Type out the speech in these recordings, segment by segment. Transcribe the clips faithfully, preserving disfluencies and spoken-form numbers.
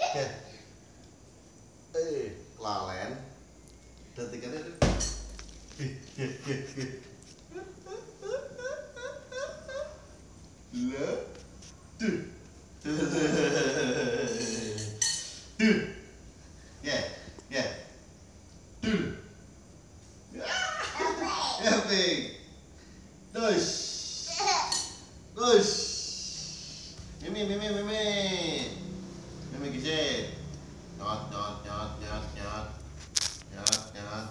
Oke. Eh, lalen. Detikannya itu. Ih, ih, ih, ih. Lah. Duh. Duh. Ya, ya. Duh. Ya, baik. Dos. Dos. Mimi, mimi, mimi. Mimi giset. Nyot, nyot, nyot, nyot, nyot. Nyot, nyot.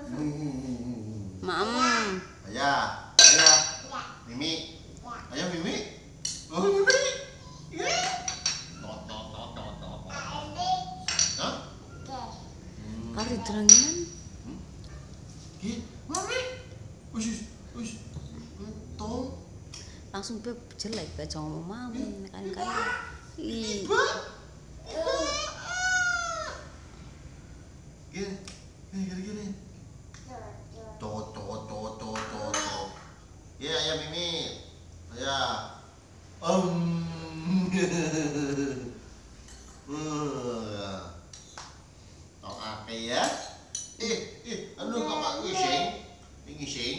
Mam. Ayah, ayah. Mimi. Ayah, Mimi. Oh, Mimi. Not, not, not, not, not. Hah? Kari teranginan. Gih, Mami. Usus, usus. Tong. Langsung pe jelek ke ngomong mam kan kan. Ih. Gini, gini, gini, gini. Tot, tot, tot, tot, tot, tot. Ya, ya, Mimi. Ya. Um. Tong apa ya? Eh, eh, anu kakak ngising, ngising.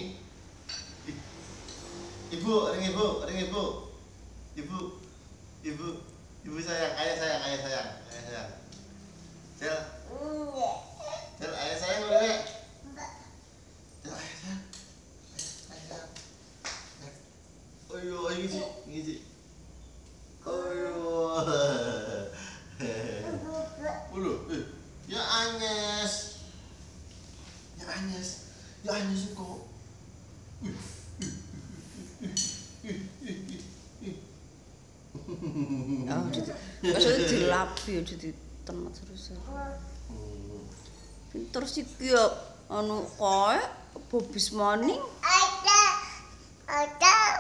Ibu, ring ibu, ring ibu. Ibu, ibu, ibu sayang, ayah sayang, ayah sayang, ayah sayang. Sel, sel, ayah sayang boleh? Sel, ayah sayang, ayah sayang. Ayo, ayo ngisi, ngisi. Ayo. Ulu, eh, ya Agnes, ya Agnes, ya Agnes kok. Oh, maksudnya dilapi jadi temat terus. Pinter sih kia anu koe bobis maning. Ada, ada.